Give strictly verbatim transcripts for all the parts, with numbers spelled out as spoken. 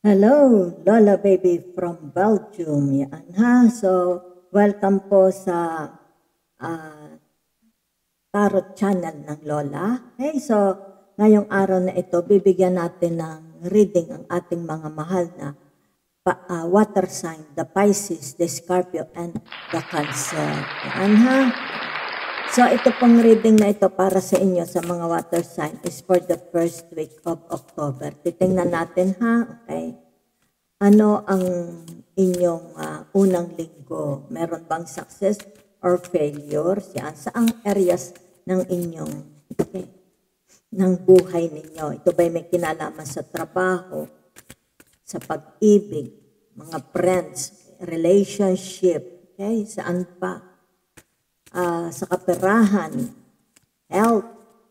Hello, Lola Baby from Belgium. Yan ha. So, welcome po sa uh, Tarot Channel ng Lola. Okay, so ngayong araw na ito, bibigyan natin ng reading ang ating mga mahal na pa, uh, water sign, the Pisces, the Scorpio, and the Cancer. Yan ha. So, ito pong reading na ito para sa inyo sa mga water sign is for the first week of October. Titingnan natin ha, okay? Ano ang inyong uh, unang linggo? Meron bang success or failure? Yan, saang areas ng inyong, okay, ng buhay ninyo? Ito ba'y may kinalaman sa trabaho, sa pag-ibig, mga friends, relationship, okay? Saan pa? Uh, sa kaperahan, health,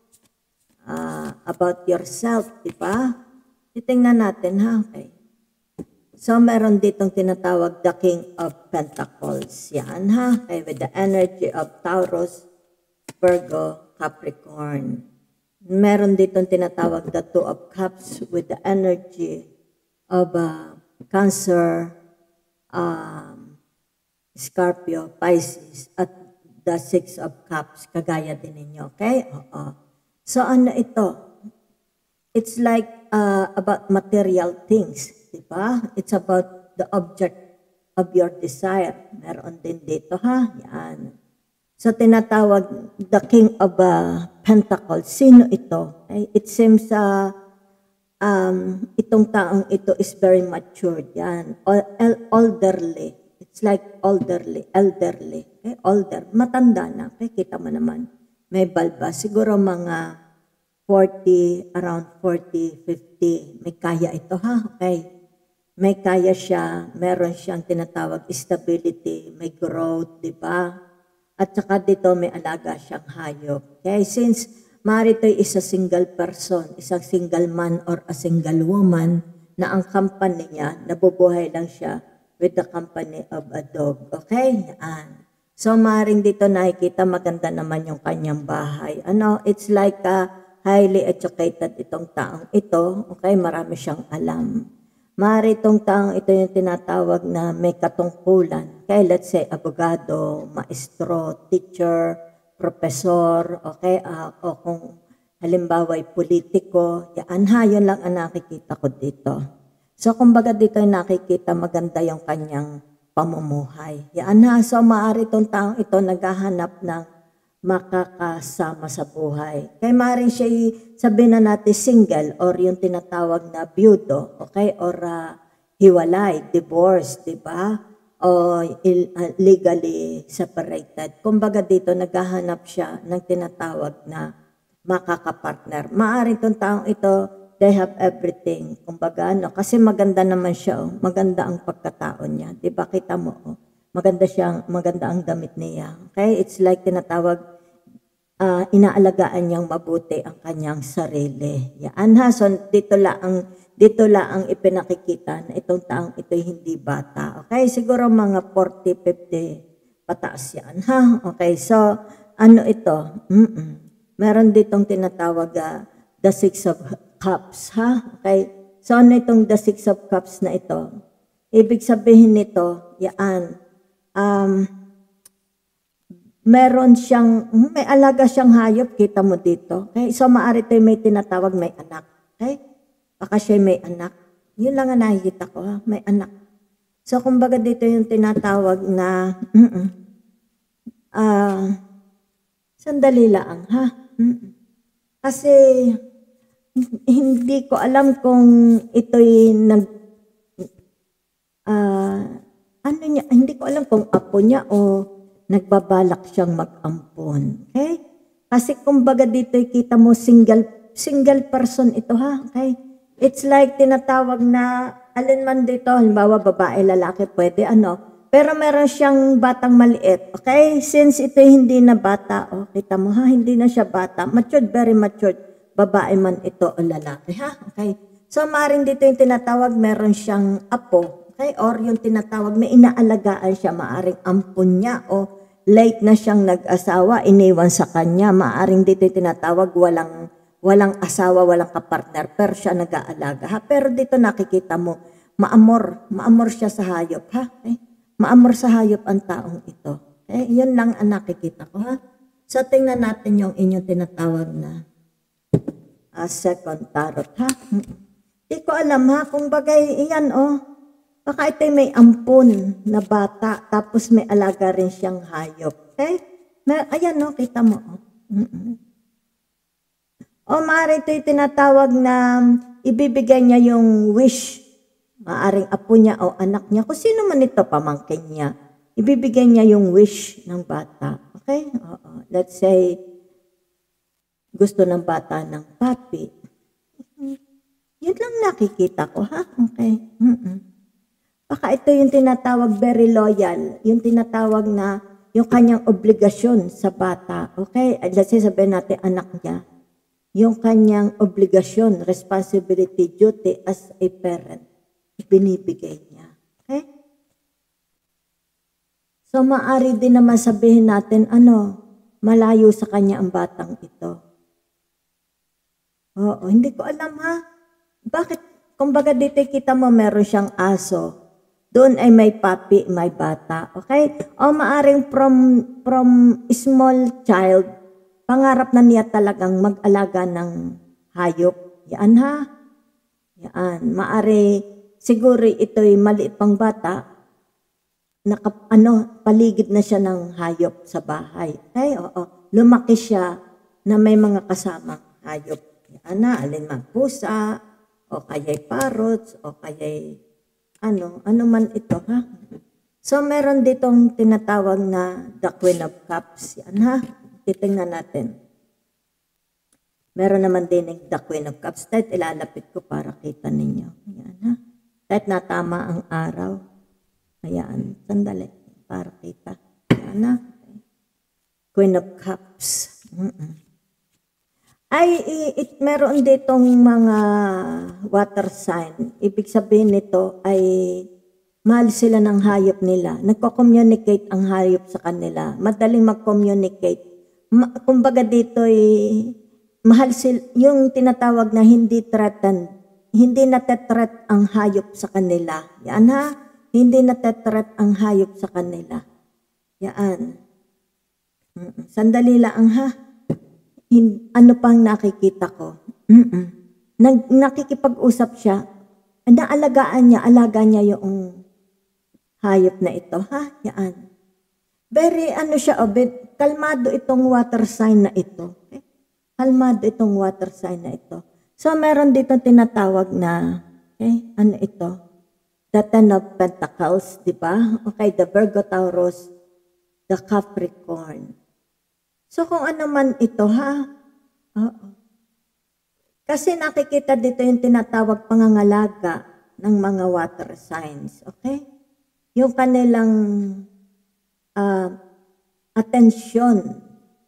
uh, about yourself, di ba? Titingnan natin ha, okay. So, meron ditong tinatawag the King of Pentacles. Yan ha, okay, with the energy of Taurus, Virgo, Capricorn. Meron ditong tinatawag the Two of Cups with the energy of uh, Cancer, um, Scorpio, Pisces, at the Six of Cups, kagaya din ninyo, okay? Oo. So, ano ito? It's like uh, about material things, di ba? It's about the object of your desire. Meron din dito, ha? Yan. So, tinatawag the King of uh, Pentacles. Sino ito? Okay? It seems uh, um, itong taong ito is very mature. Yan. Elderly. It's like elderly, elderly. Okay? Older, matanda na. Okay? Kita mo naman. May balba. Siguro mga forty, around forty, fifty. May kaya ito ha. Okay? May kaya siya. Meron siyang tinatawag stability. May growth, di ba? At saka dito may alaga siyang hayop. Okay? Since maaari ito is a single person, isang single man or a single woman na ang company niya, nabubuhay lang siya with the company of a dog. Okay? Yan. So, maaaring dito nakikita maganda naman yung kanyang bahay. Ano? It's like a highly educated itong taong ito. Okay? Marami siyang alam. Maaari itong taong ito yung tinatawag na may katungkulan. Okay? Let's say, abogado, maestro, teacher, professor, okay? Uh, o kung halimbawa ay politiko. Yan ha, yun lang ang nakikita ko dito. So, kumbaga dito ay nakikita maganda yung kanyang pamumuhay. Yan ha. So, maaari itong taong ito naghahanap ng makakasama sa buhay. Kaya maaari siya sabihin na natin single or yung tinatawag na byudo, okay? Or uh, hiwalay, divorce, di ba? O il, uh, legally separated. Kumbaga dito naghahanap siya ng tinatawag na makakapartner. Maaari itong taong ito they have everything. Kumbaga, no? Kasi maganda naman siya, oh. Maganda ang pagkatao niya. Di ba, kita mo, oh. Maganda siyang, maganda ang damit niya. Okay? It's like tinatawag, uh, inaalagaan niyang mabuti ang kanyang sarili. Yan ha, so dito lang, dito lang ang ipinakikita na itong taong ito'y hindi bata. Okay? Siguro mga forty, fifty pataas yan, ha? Okay, so, ano ito? Mm-mm. Meron ditong tinatawag, uh, the Six of Cups, ha? Okay? So, ano itong the Six of Cups na ito? Ibig sabihin nito, yan, um, meron siyang, may alaga siyang hayop, kita mo dito. Okay? So, maaari ito may tinatawag, may anak. Okay? Baka siya may anak. Yun lang ang nakikita ko, ha? May anak. So, kumbaga dito yung tinatawag na, mm -mm, uh, sandali lang, ha? Mm -mm. Kasi, hindi ko alam kung ito'y nag, uh, ano niya, hindi ko alam kung apo niya o nagbabalak siyang mag-ampon. Okay? Kasi kumbaga dito'y kita mo single, single person ito ha. Okay? It's like tinatawag na, alin man dito, halimbawa babae, lalaki, pwede ano. Pero meron siyang batang maliit. Okay? Since ito'y hindi na bata, oh, kita mo ha, hindi na siya bata. Matured, very matured. Babae man ito o lalaki, ha? Okay? So, maaaring dito yung tinatawag, meron siyang apo, okay? Or yung tinatawag, may inaalagaan siya, maaaring ampun niya o late na siyang nag-asawa, iniwan sa kanya. Maaaring dito yung tinatawag, walang, walang asawa, walang kapartner, pero siya nag-aalaga, ha? Pero dito nakikita mo, maamor, maamor siya sa hayop, ha? Okay? Maamor sa hayop ang taong ito. Okay? Yun lang ang nakikita ko, ha? So, tingnan natin yung inyong tinatawag na uh, second tarot, ha? Hindi ko alam, ha? Kung bagay, iyan, oh. Baka ito may ampun na bata, tapos may alaga rin siyang hayop. Okay? May, ayan, oh, kita mo, oh. Mm-mm. O maaari ito yung tinatawag na ibibigay niya yung wish. Maaring apo niya o anak niya. Kung sino man ito, pamangkin niya. Ibibigay niya yung wish ng bata. Okay? Oo. Let's say, gusto ng bata ng papi. Yun lang nakikita ko, ha? Okay. Mm-mm. Baka ito yung tinatawag very loyal. Yung tinatawag na yung kanyang obligasyon sa bata. Okay? Let's say, sabihin natin anak niya. Yung kanyang obligasyon, responsibility, duty as a parent, binibigay niya. Okay? So, maaari din naman sabihin natin, ano, malayo sa kanya ang batang ito. Oo, hindi ko alam, ha? Bakit? Kumbaga dito kita mo, meron siyang aso. Doon ay may papi, may bata. Okay? O maaring from, from small child, pangarap na niya talagang mag-alaga ng hayop. Yan, ha? Yan. Maari, siguro ito'y maliit pang bata, naka, ano, paligid na siya ng hayop sa bahay. Okay? Oo. Lumaki siya na may mga kasamang hayop. Yan na, alin man pusa, o kaya'y parrots, o kaya'y ano, ano man ito, ha? So, meron ditong tinatawag na the Queen of Cups. Yan, ha? Titingnan natin. Meron naman din yung the Queen of Cups. Kahit ilalapit ko para kita ninyo. Ayan, ha? Kahit natama ang araw. Ayan, sandali. Para kita. Ayan, ha? Queen of Cups. Mm-mm. Ay, it, meron ditong mga water sign. Ibig sabihin nito ay mahal sila ng hayop nila. Nagko-communicate ang hayop sa kanila. Madaling mag-communicate. Ma, kumbaga dito ay mahal sila, yung tinatawag na hindi threatened, hindi natetreat ang hayop sa kanila. Yan, ha? Hindi natetreat ang hayop sa kanila. Yan. Sandali lang, ha? Hin, ano pang nakikita ko? Mm-mm. Nag, nakikipag-usap siya. Naalagaan niya, alaga niya yung hayop na ito, ha? Yan. Very, ano siya, obed, kalmado itong water sign na ito. Okay? Kalmado itong water sign na ito. So, meron dito tinatawag na, okay, ano ito? The Ten of Pentacles, di ba? Okay, the Virgo, Taurus, the Capricorn. So, kung ano man ito, ha? Oo. Kasi nakikita dito yung tinatawag pangangalaga ng mga water signs, okay? Yung kanilang uh, atensyon.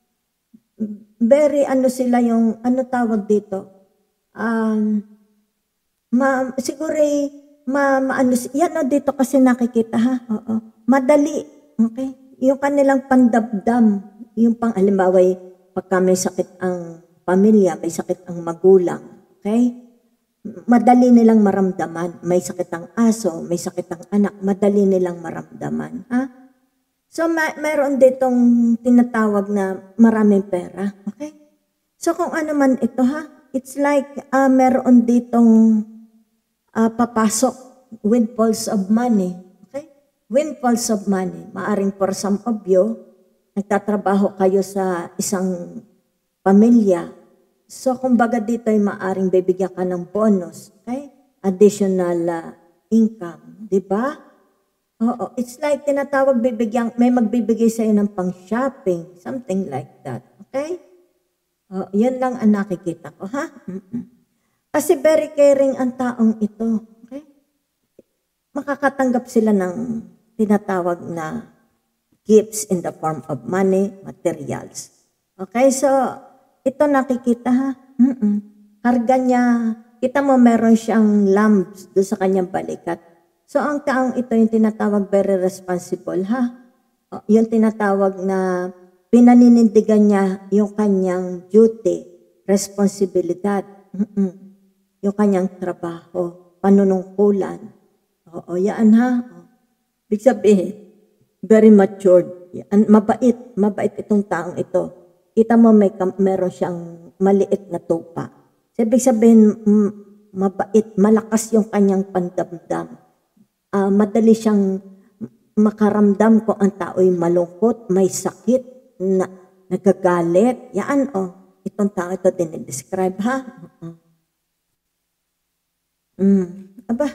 Very ano sila yung, ano tawag dito? Um, ma, siguro ma, ma ano, yan o dito kasi nakikita, ha? Oo. Madali, okay? Yung kanilang pandamdam, yung pang, halimbawa, pagka may sakit ang pamilya, may sakit ang magulang, okay? Madali nilang maramdaman. May sakit ang aso, may sakit ang anak, madali nilang maramdaman, ha? So, ma- mayroon ditong tinatawag na maraming pera. Okay? So, kung ano man ito, ha? It's like uh, mayroon ditong uh, papasok windfalls of money. Okay? Windfalls of money. Maaring for some of you, nagtatrabaho kayo sa isang pamilya. So, kumbaga dito ay maaring bibigyan ka ng bonus. Okay? Additional uh, income. Diba? Oo, it's like tinatawag bibigyan, may magbibigay sa'yo ng pang-shopping, something like that. Okay? Oh, yun lang ang nakikita ko, ha? Mm-mm. Kasi very caring ang taong ito. Okay? Makakatanggap sila ng tinatawag na gifts in the form of money, materials. Okay, so ito nakikita, ha? Mm-mm. Karga niya, kita mo meron siyang lamps doon sa kanyang balikat. So, ang taong ito yung tinatawag very responsible, ha? O, yung tinatawag na pinaninindigan niya yung kanyang duty, responsibilidad, mm-mm. yung kanyang trabaho, panunungkulan. Oo, yan ha. Big sabihin, very matured. Yan, mabait, mabait itong taong ito. Kita mo may meron siyang maliit na tupa. So, ibig sabihin, mm, mabait, malakas yung kanyang pandamdam. Uh, madali siyang makaramdam kung ang tao'y malungkot, may sakit, na, nagagalit. Yan, oh. Itong tao ito dinidescribe, ha? Uh-uh. Mm. Aba,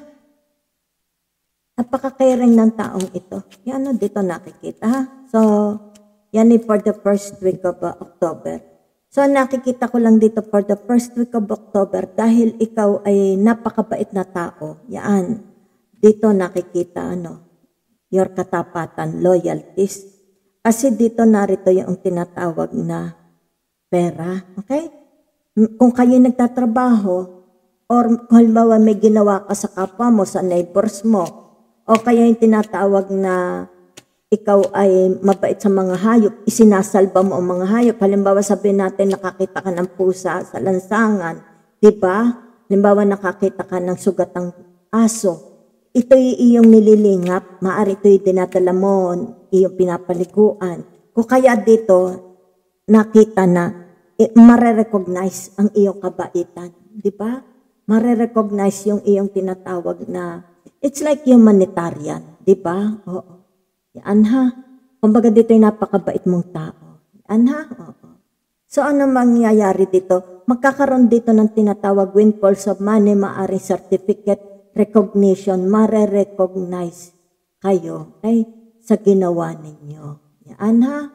napaka-caring ng taong ito. Yan, oh, dito nakikita, ha? So, yan for the first week of uh, October. So, nakikita ko lang dito for the first week of October dahil ikaw ay napakabait na tao. Yan. Dito nakikita, ano, your katapatan, loyalties. Kasi dito narito yung tinatawag na pera. Okay? Kung kayo nagtatrabaho, or kung halimbawa may ginawa ka sa kapwa mo, sa neighbors mo, o kaya yung tinatawag na ikaw ay mabait sa mga hayop, isinasalba mo ang mga hayop. Halimbawa sabihin natin nakakita ka ng pusa sa lansangan, di ba? Halimbawa nakakita ka ng sugatang aso, ito'y iyong nililingap, maaari ito'y dinadala mo, iyong pinapalikuan. Kung kaya dito, nakita na, eh, mare-recognize ang iyong kabaitan, di ba? Mare-recognize yung iyong tinatawag na, it's like humanitarian, di ba? Oo. Yan ha. Kumbaga dito yung napakabait mong tao. Yan ha. Oo. So ano mangyayari dito? Magkakaroon dito ng tinatawag windfalls of money, maaring certificate, recognition, mare-recognize kayo ay sa ginawa ninyo. Yan ha.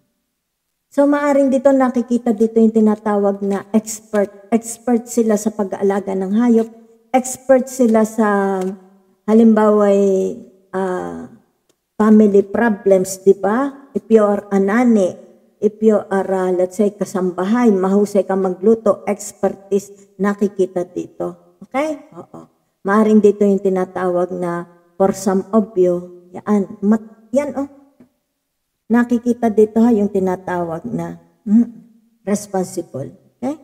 So maaring dito nakikita dito yung tinatawag na expert. Expert sila sa pag-aalaga ng hayop. Expert sila sa halimbawa ay uh, family problems, di ba? If you are a nani, if you are, uh, let's say, kasambahay, mahusay ka magluto, expertise, nakikita dito. Okay? Oo. Maaring dito yung tinatawag na for some of you, yan, mat, yan oh. Nakikita dito ha, yung tinatawag na hmm, responsible. Okay?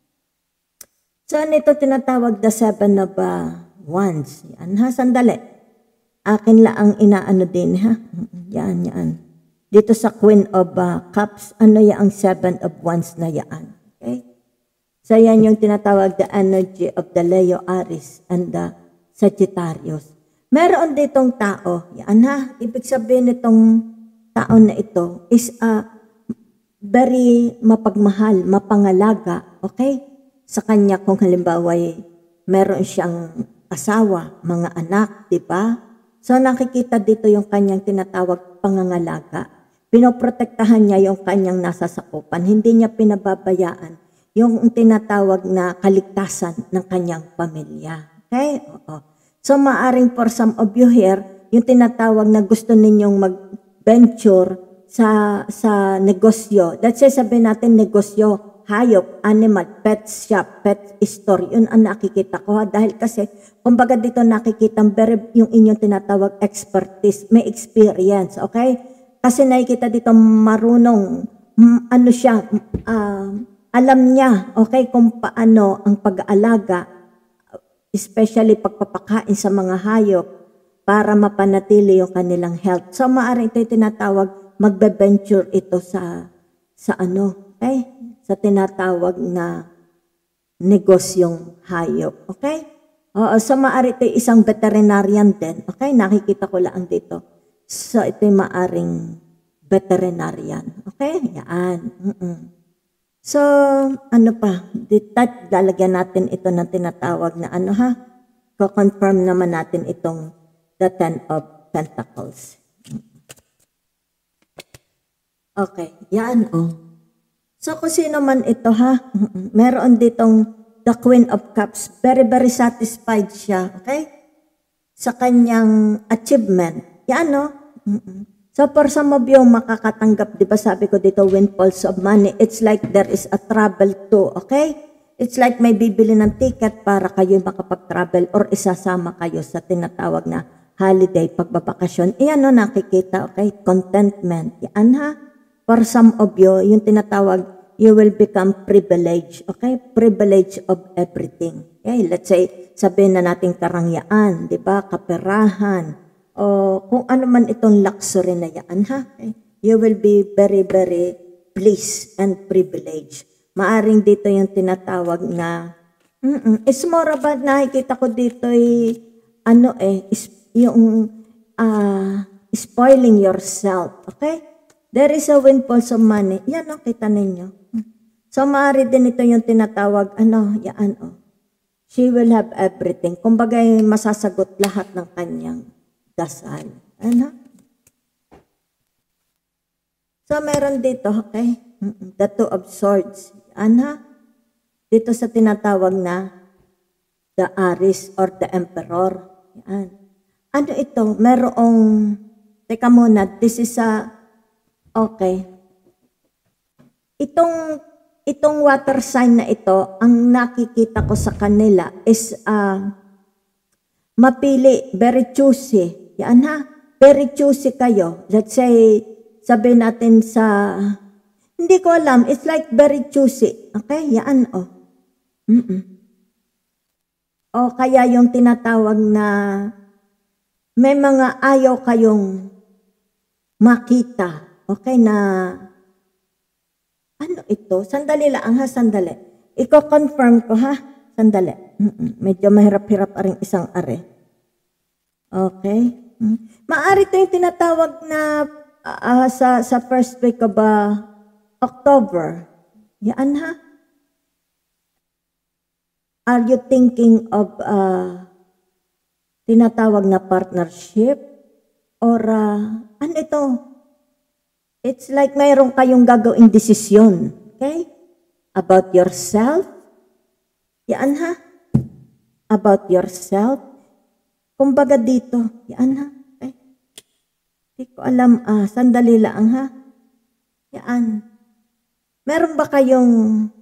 So, ano ito tinatawag the seven of uh, wands? Yan ha, sandali. Akin lang ang inaano din, ha? Yan, yan. Dito sa Queen of uh, Cups, ano yan ang Seven of Wands na yan? Okay? So, yan yung tinatawag the energy of the Leo, Aries, and the Sagittarius. Meron ditong tao, yan ha? Ibig sabihin nitong tao na ito is uh, very mapagmahal, mapangalaga, okay? Sa kanya kung halimbawa meron siyang asawa, mga anak, di ba? So nakikita dito yung kanyang tinatawag pangangalaga. Pinoprotektahan niya yung kanyang nasasakupan. Hindi niya pinababayaan yung tinatawag na kaligtasan ng kanyang pamilya. Okay? Oo. So maaring for some of you here, yung tinatawag na gusto ninyong mag-venture sa sa negosyo. Let's say sabihin natin negosyo, hayop, animal, pet shop, pet store. Yun ang nakikita ko ha. Dahil kasi kumbaga dito nakikita yung inyong tinatawag expertise, may experience, okay? Kasi nakikita dito marunong, ano siya, uh, alam niya, okay, kung paano ang pag-aalaga, especially pagpapakain sa mga hayop para mapanatili yung kanilang health. So maaari ito yung tinatawag, magbe-venture ito sa, sa ano, okay? Sa tinatawag na negosyong hayop, okay? Oo, so maaari ito isang veterinarian din. Okay, nakikita ko lang dito. So ito yung maaring veterinarian. Okay, yan. Mm-mm. So, ano pa? Ditat, lalagyan natin ito ng tinatawag na ano ha? Ko-confirm naman natin itong the Ten of Pentacles. Okay, yan oh. So kung sino man ito ha? Meron ditong the Queen of Cups, very, very satisfied siya, okay? Sa kanyang achievement. Yan, no? Mm-mm. So, for some of you, makakatanggap, di ba sabi ko dito, windfalls of money. It's like there is a travel too, okay? It's like may bibili ng ticket para kayo makapag-travel or isasama kayo sa tinatawag na holiday, pagbabakasyon. Iyan, no? Nakikita, okay? Contentment. Yan, ha? For some of you, yung tinatawag, you will become privileged, okay? Privilege of everything. Okay, let's say, sabihin na natin karangyaan, di ba? Kaperahan, o kung ano man itong luxury na yan, ha? Okay? You will be very, very pleased and privileged. Maaring dito yung tinatawag na, mm-mm, it's more about, nakikita ko dito ay, ano eh, is, yung uh, spoiling yourself, okay? There is a windfall of money. Yan, no, kita ninyo. So, maaari din ito yung tinatawag, ano, yan, oh. She will have everything. Kumbaga, masasagot lahat ng kanyang dasal. Ano? So, meron dito, okay? The two of swords. Ano? Dito sa tinatawag na the Aris or the Emperor. Yan. Ano ito? Merong, teka muna, this is a, okay. Itong, itong water sign na ito, ang nakikita ko sa kanila is, uh, mapili, very choosy. Yan ha? Very choosy kayo. Let's say, sabihin natin sa, hindi ko alam, it's like very choosy. Okay? Yan, oh. Mm-mm. O kaya yung tinatawag na, may mga ayaw kayong makita. Okay, na, ano ito? Sandali lang ha, sandali. Iko-confirm ko ha, sandali. Mm-mm. Medyo mahirap-hirap aring isang are. Okay? Mm. Maari ito yung tinatawag na uh, sa, sa first week of uh, October. Yan ha? Are you thinking of uh, tinatawag na partnership? Or uh, ano ito? It's like mayroon kayong gagawing desisyon. Okay? About yourself. Yan ha? About yourself. Kumbaga dito. Yan ha? Okay? Hindi ko alam. Ah, sandali lang ha? Yan. Meron ba kayong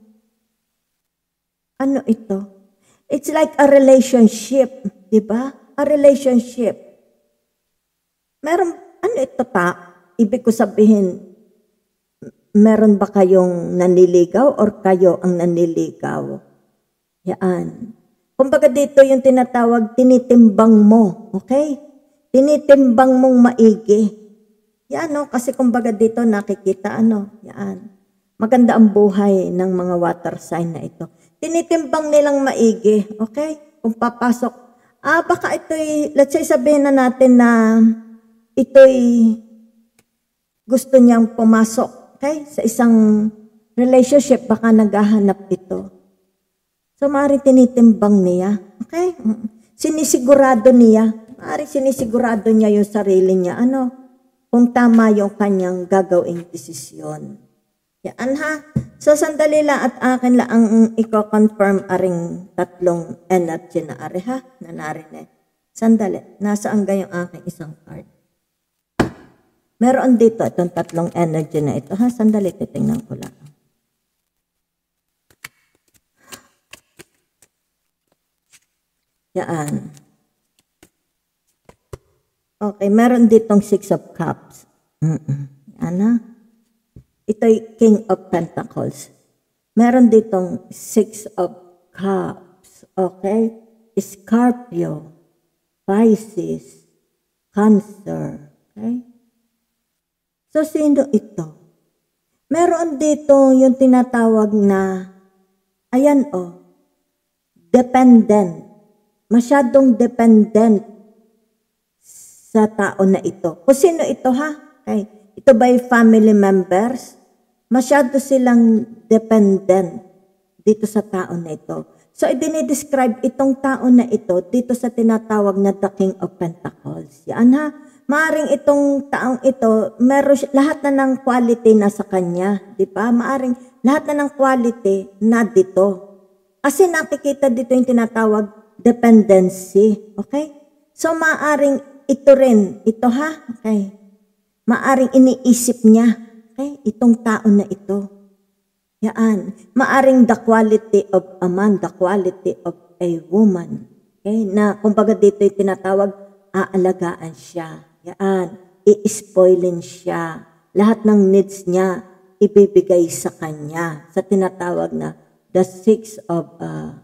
ano ito? It's like a relationship. Diba? A relationship. Meron, ano ito ta? Ibig ko sabihin, meron ba kayong naniligaw or kayo ang naniligaw? Yan. Kumbaga dito yung tinatawag, tinitimbang mo. Okay? Tinitimbang mong maigi. Yan, no? Kasi kumbaga dito nakikita, ano? Yan. Maganda ang buhay ng mga water sign na ito. Tinitimbang nilang maigi. Okay? Kung papasok, ah, baka ito'y, let's say sabihin na natin na ito'y gusto niyang pumasok, okay? Sa isang relationship, baka naghahanap ito. So, maaaring tinitimbang niya, okay? Sinisigurado niya, maaaring sinisigurado niya yung sarili niya, ano? Kung tama yung kanyang gagawing desisyon. Yan ha? So, sandali lang at akin lang ang i-confirm aring tatlong energy na ari ha? Na narinig. Sandali, nasaan gayong aking isang card? Meron dito itong tatlong energy na ito. Ha? Sandali, titingnan ko lang. Yan. Okay, meron ditong six of cups. Mm-mm. Yan ha? Ito'y king of pentacles. Meron ditong six of cups. Okay? Scorpio, Pisces, Cancer. Okay? So, sino ito? Meron dito yung tinatawag na, ayan o, oh, dependent. Masyadong dependent sa tao na ito. Kung sino ito ha? Okay. Ito ba'y family members? Masyado silang dependent dito sa tao na ito. So, i-describe itong tao na ito dito sa tinatawag na the King of Pentacles. Yan ha? Maaring itong taong ito, meron lahat na ng quality na sa kanya, di ba? Maaring lahat na ng quality na dito. Kasi nakikita dito yung tinatawag dependency, okay? So maaring ito rin, ito ha, okay? Maaring iniisip niya, okay? Itong tao na ito. Yan. Maaring the quality of a man, the quality of a woman, okay? Na kumbaga dito yung tinatawag, aalagaan siya. Yan, i-spoilin siya. Lahat ng needs niya, ibibigay sa kanya. Sa tinatawag na the six of uh,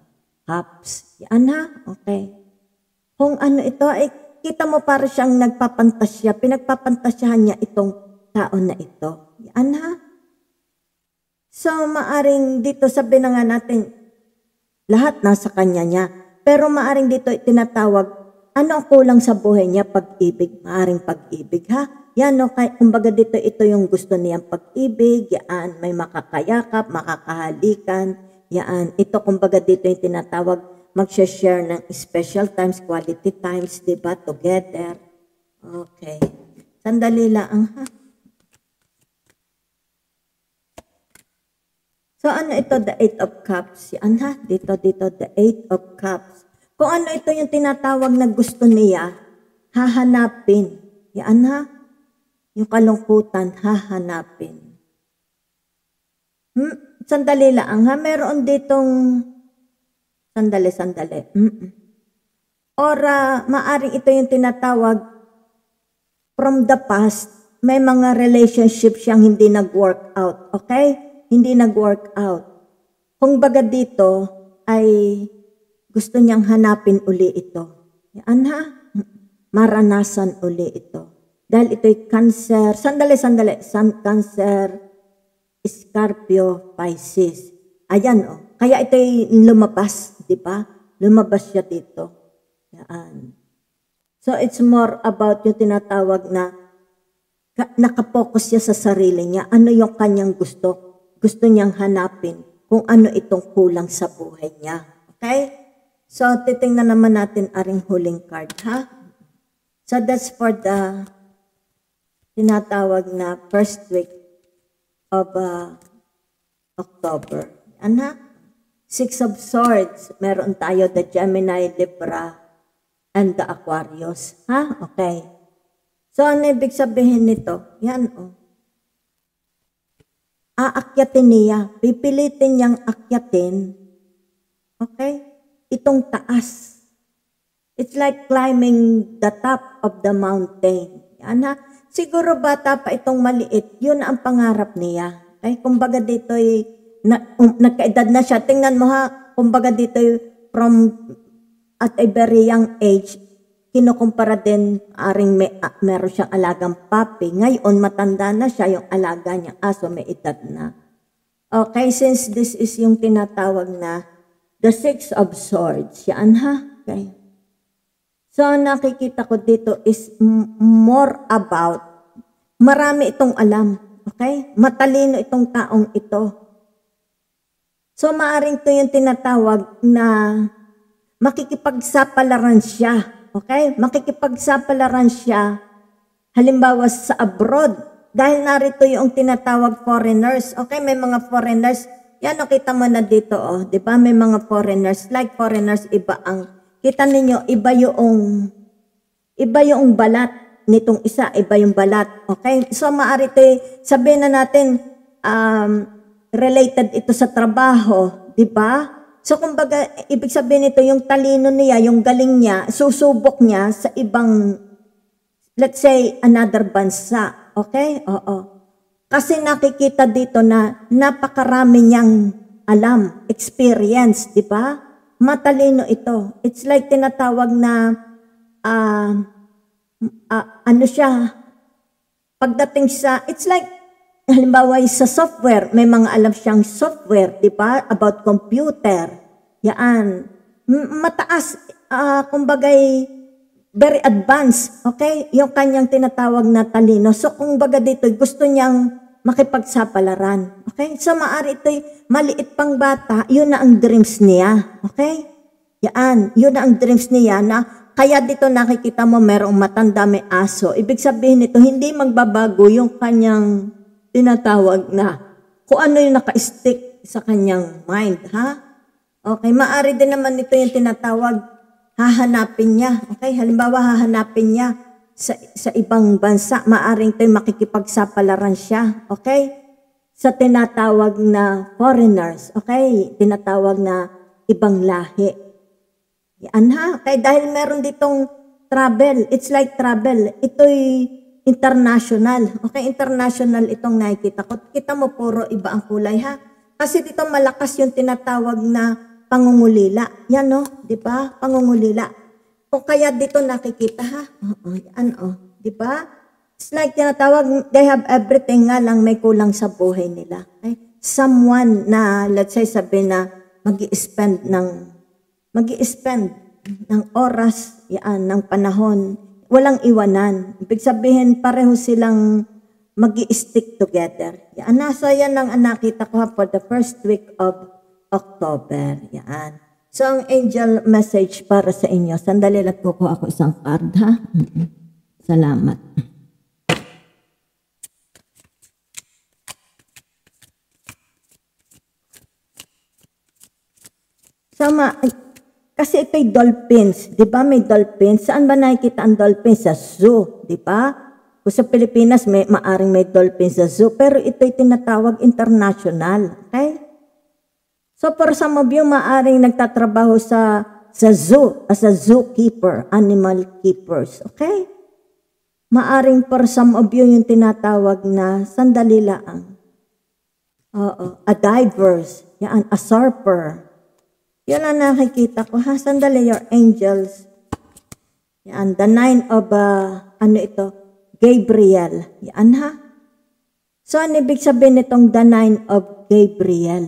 cups. Yan ha, okay. Kung ano ito, ay kita mo para siyang nagpapantasya, pinagpapantasyahan niya itong tao na ito. Yan ha. So, maaring dito sabihin na nga natin, lahat nasa kanya niya. Pero maaring dito tinatawag, ano ang kulang sa buhay niya? Pag-ibig, maaring pag-ibig ha. Yan no, kay, kumbaga dito ito yung gusto niyang pag-ibig, yan, may makakayakap, makakahalikan, yan. Ito kumbaga dito yung tinatawag, mag-share ng special times, quality times, diba, together. Okay. Sandali lang ha. So, ano ito? The Eight of Cups. Yan ha. Dito, dito, the Eight of Cups. Kung ano ito yung tinatawag na gusto niya, hahanapin. Yan ha. Yung kalungkutan, hahanapin. Hmm? Sandali lang ha. Meron ditong, sandali, sandali. Mm-mm. Or, uh, maaring ito yung tinatawag, from the past, may mga relationship siyang hindi nag-work out. Okay? Hindi nag-work out. Kung baga dito ay gusto niyang hanapin uli ito. Yan ha? Maranasan uli ito. Dahil ito'y Cancer, sandali, sandali, Sun, Cancer, Scorpio, Pisces. Ayan o. Oh. Kaya ito'y lumabas, di ba? Lumabas siya dito. Yan. So it's more about yung tinatawag na nakapokus siya sa sarili niya. Ano yung kanyang gusto? Gusto niyang hanapin kung ano itong kulang sa buhay niya. Okay? So, titingnan naman natin aring huling card, ha? So, that's for the tinatawag na first week of uh, October. Yan, ha? Six of Swords. Meron tayo the Gemini, Libra, and the Aquarius. Ha? Okay. So, ano ibig sabihin nito? Yan, oh. Aakyatin niya, pipilitin niyang akyatin, okay, itong taas. It's like climbing the top of the mountain. Yan ha. Siguro bata pa itong maliit, yun ang pangarap niya. Okay, kumbaga dito'y, na, um, nagkaedad na siya. Tingnan mo ha, kumbaga dito'y from at a very young age, kinukumpara din, aring may, uh, meron siyang alagang papi. Ngayon, matanda na siya, yung alaga niya, aso may edad na. Okay, since this is yung tinatawag na the Six of Swords. Yan ha? Okay. So, nakikita ko dito is more about, marami itong alam. Okay? Matalino itong taong ito. So, maaring ito yung tinatawag na makikipagsapalaran siya. Okay? Makikipagsapalaran siya, halimbawa sa abroad, dahil narito yung tinatawag foreigners. Okay? May mga foreigners. Yan, o, kita mo na dito, oh. Di ba? May mga foreigners. Like foreigners, iba ang, kita ninyo, iba yung, iba yung balat nitong isa, iba yung balat. Okay? So, maaari ito, sabihin na natin, um, related ito sa trabaho. Di ba? So, kumbaga, ibig sabihin nito, yung talino niya, yung galing niya, susubok niya sa ibang, let's say, another bansa. Okay? Oo. Kasi nakikita dito na napakarami niyang alam, experience, di ba? Matalino ito. It's like tinatawag na, uh, uh, ano siya, pagdating sa, it's like, halimbawa sa software, may mga alam siyang software, di ba? About computer. Yan. Mataas, uh, kumbagay, very advanced. Okay? Yung kanyang tinatawag na talino. So, kumbaga dito, gusto niyang makipagsapalaran. Okay? So, maari ito'y maliit pang bata, yun na ang dreams niya. Okay? Yan. Yun na ang dreams niya na kaya dito nakikita mo merong matanda, may aso. Ibig sabihin nito, hindi magbabago yung kanyang tinatawag na kung ano yung naka-stick sa kanyang mind, ha? Okay, maari din naman ito yung tinatawag, hahanapin niya. Okay, halimbawa hahanapin niya sa, sa ibang bansa, maaring ito yung makikipagsapalaran siya. Okay? Sa tinatawag na foreigners, okay? Tinatawag na ibang lahi. Yan ha? Okay, dahil meron ditong travel, it's like travel. Ito'y international. Okay, international itong nakikita ko. Kita mo puro iba ang kulay ha. Kasi dito malakas yung tinatawag na pangungulila. Yan no, di ba? Pangungulila. Kung kaya dito nakikita ha, oo, yan oh, di ba? It's like tinatawag, they have everything nga lang may kulang sa buhay nila. Okay? Someone na, let's say sabi na, mag-i-spend ng, mag-i-spend ng oras, yan, ng panahon, walang iwanan. Ibig sabihin, pareho silang mag-i-stick together. Yan, nasa yan ang nakita ko for the first week of October. Yan. So, ang angel message para sa inyo. Sandali lang kukuha ako isang card, ha? Salamat. Sama, kasi ito'y dolphins. Di ba may dolphins? Saan ba nakikita ang dolphins? Sa zoo. Di ba? Kung sa Pilipinas, may, maaring may dolphins sa zoo. Pero ito'y tinatawag international. Okay? So, for some of you, maaring nagtatrabaho sa, sa zoo, as a zookeeper, animal keepers. Okay? Maaring for some of you yung tinatawag na sandali lang. Oo. A divers. Yan, a surfer. Yan ang nakikita ko. Ha? Sandali, your angels. Yan, the nine of, uh, ano ito? Gabriel. Yan ha? So, ano ibig sabihin itong the nine of Gabriel?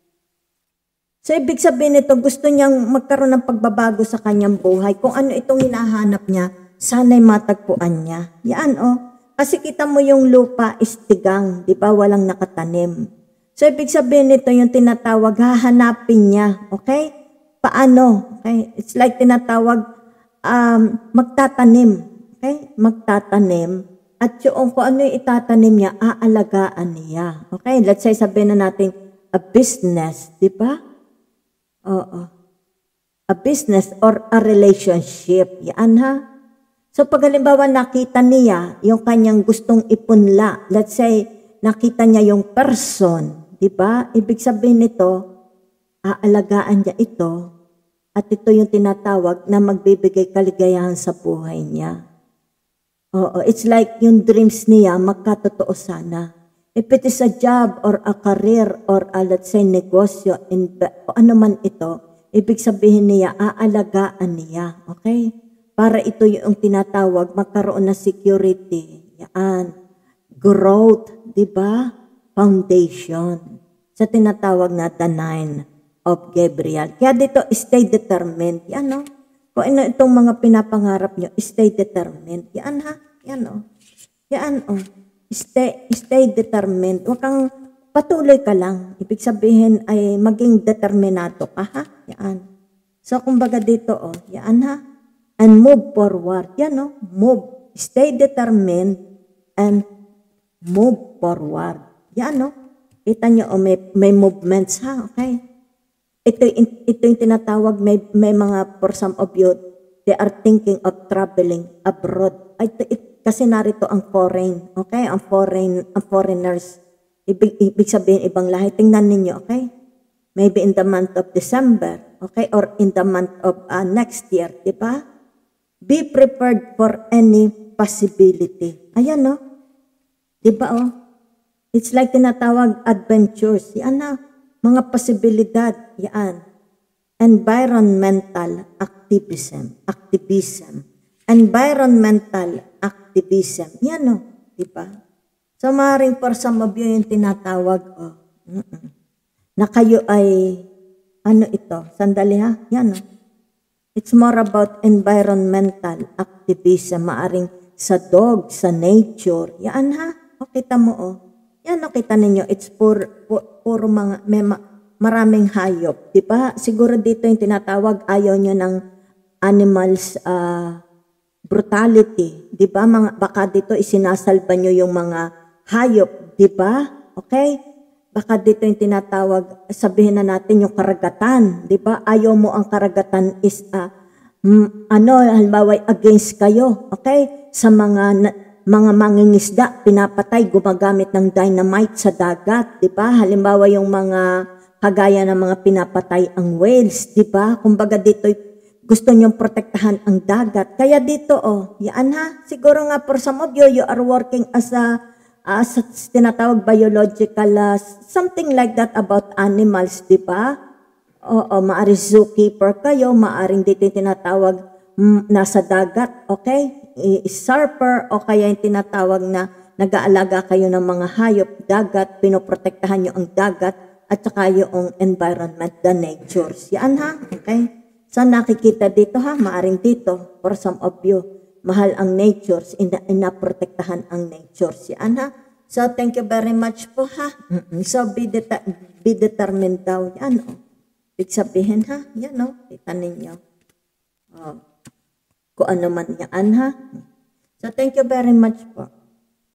So, ibig sabihin ito, gusto niyang magkaroon ng pagbabago sa kanyang buhay. Kung ano itong hinahanap niya, sana'y matagpuan niya. Yan o. Oh. Kasi kita mo yung lupa is tigang. Di ba? Walang nakatanim. So, ibig sabihin nito yung tinatawag, hahanapin niya. Okay? Paano? Okay? It's like tinatawag, um, magtatanim. Okay? Magtatanim. At yung kung ano yung itatanim niya, aalagaan niya. Okay? Let's say, sabihin na natin, a business. Di ba? Oo. A business or a relationship. Yan ha? So, pag halimbawa nakita niya yung kanyang gustong ipunla, let's say, nakita niya yung person, di ba? Ibig sabihin nito, aalagaan niya ito at ito yung tinatawag na magbibigay kaligayahan sa buhay niya. Oo, it's like yung dreams niya magkatotoo sana. If it is a job or a career or a, let's say, negosyo, in, o ano man ito, ibig sabihin niya, aalagaan niya. Okay? Para ito yung tinatawag, magkaroon ng security. Yan. Growth, di ba? Foundation. Sa tinatawag na the nine of Gabriel. Kaya dito, stay determined. Yan, no? Kung ano itong mga pinapangarap nyo, stay determined. Yan, ha? Yan, o. Yan, o. Stay, stay determined. Huwag kang patuloy ka lang. Ibig sabihin ay maging determinado ka, ha? Yan. So, kumbaga dito, o. Yan, ha? And move forward. Yan, o. Move. Stay determined and move forward. Yan, no? Kita nyo, oh, may, may movements, ha? Okay? Ito, ito yung tinatawag, may, may mga, for some of you, they are thinking of traveling abroad. Ito, it, kasi narito ang foreign, okay? Ang foreign, ang foreigners. Ibig, ibig sabihin, ibang lahi. Tingnan ninyo, okay? Maybe in the month of December, okay? Or in the month of uh, next year, di ba? Be prepared for any possibility. Ayan, no? Di ba, oh? It's like tinatawag adventures. Yan na, mga posibilidad. Yan. Environmental activism. Activism. Environmental activism. Yan o. Diba? So, maaaring for some of you yung tinatawag, oh, mm -mm, na kayo ay, ano ito? Sandali ha? Yan o. It's more about environmental activism. Maaaring sa dog, sa nature. Yan ha? O, kita mo o. Yan, nakita ninyo, it's puro, puro, puro mga, may ma, maraming hayop. Di ba? Siguro dito yung tinatawag, ayaw nyo ng animals uh, brutality. Di ba? Mga, baka dito isinasalba nyo yung mga hayop. Di ba? Okay? Baka dito yung tinatawag, sabihin na natin yung karagatan. Di ba? Ayaw mo ang karagatan is, uh, mm, ano, halimbawa, against kayo. Okay? Sa mga, na, mga mangingisda, pinapatay, gumagamit ng dynamite sa dagat, di ba? Halimbawa yung mga kagaya ng mga pinapatay ang whales, di ba? Kumbaga dito gusto niyong protektahan ang dagat. Kaya dito, oh, yan ha, siguro nga for some of you, you are working as a, as a tinatawag biological, uh, something like that about animals, di ba? Oo, maaring zookeeper kayo, maaring dito yung tinatawag mm, nasa dagat, okay? I- Surfer o kaya yung tinatawag na nag-aalaga kayo ng mga hayop, dagat, pinoprotektahan nyo ang dagat at saka yung environment, the natures. Yan ha, okay? Saan nakikita dito ha? Maaring dito, for some of you, mahal ang natures, ina inaprotektahan ang natures. Yan ha? So, thank you very much po ha. Mm-mm. So, be, det be determined daw. Yan o. Ibig sabihin ha, yan o, kita ninyo. Oh. Kung ano man yan ha. So, thank you very much po.